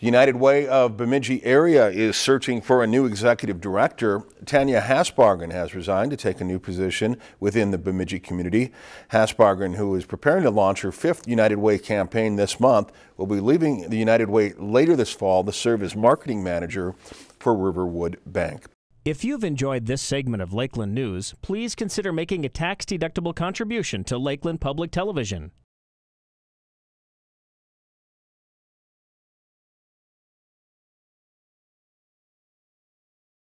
The United Way of Bemidji area is searching for a new executive director. Tanya Hasbargen has resigned to take a new position within the Bemidji community. Hasbargen, who is preparing to launch her 5th United Way campaign this month, will be leaving the United Way later this fall to serve as marketing manager for Riverwood Bank. If you've enjoyed this segment of Lakeland News, please consider making a tax-deductible contribution to Lakeland Public Television.